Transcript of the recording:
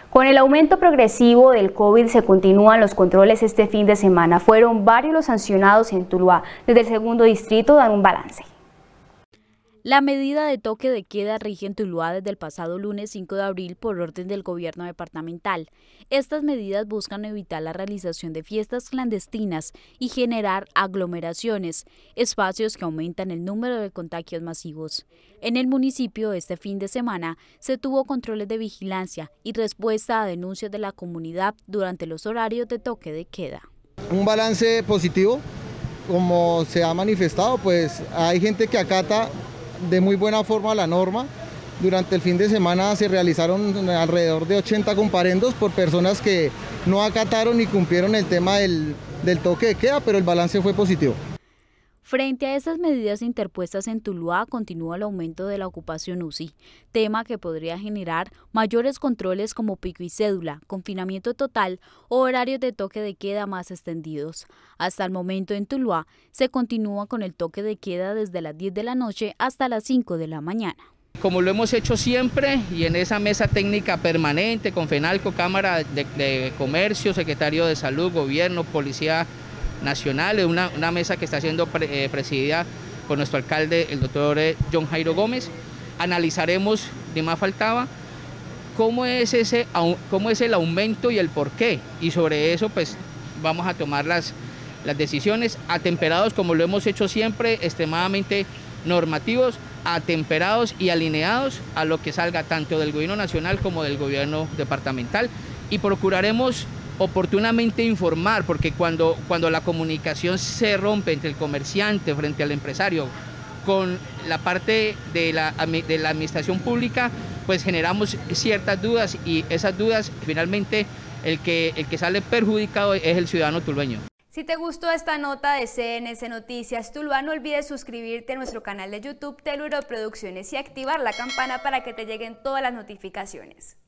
Con el aumento progresivo del COVID se continúan los controles este fin de semana. Fueron varios los sancionados en Tuluá. Desde el segundo distrito dan un balance. La medida de toque de queda rige en Tuluá desde el pasado lunes 5 de abril por orden del gobierno departamental. Estas medidas buscan evitar la realización de fiestas clandestinas y generar aglomeraciones, espacios que aumentan el número de contagios masivos. En el municipio este fin de semana se tuvo controles de vigilancia y respuesta a denuncias de la comunidad durante los horarios de toque de queda. Un balance positivo, como se ha manifestado, pues hay gente que acata de muy buena forma la norma. Durante el fin de semana se realizaron alrededor de 80 comparendos por personas que no acataron ni cumplieron el tema del toque de queda, pero el balance fue positivo. Frente a esas medidas interpuestas en Tuluá, continúa el aumento de la ocupación UCI, tema que podría generar mayores controles como pico y cédula, confinamiento total o horarios de toque de queda más extendidos. Hasta el momento en Tuluá se continúa con el toque de queda desde las 10 de la noche hasta las 5 de la mañana. Como lo hemos hecho siempre y en esa mesa técnica permanente con FENALCO, Cámara de Comercio, Secretario de Salud, Gobierno, Policía Nacional, una mesa que está siendo presidida por nuestro alcalde, el doctor John Jairo Gómez. Analizaremos, ni más faltaba, cómo es el aumento y el por qué, y sobre eso pues vamos a tomar las decisiones atemperados, como lo hemos hecho siempre, extremadamente normativos, atemperados y alineados a lo que salga tanto del gobierno nacional como del gobierno departamental, y procuraremos oportunamente informar, porque cuando la comunicación se rompe entre el comerciante frente al empresario con la parte de la administración pública, pues generamos ciertas dudas, y esas dudas finalmente el que sale perjudicado es el ciudadano tulueño. Si te gustó esta nota de CNC Noticias Tuluá, no olvides suscribirte a nuestro canal de YouTube Teluro Producciones y activar la campana para que te lleguen todas las notificaciones.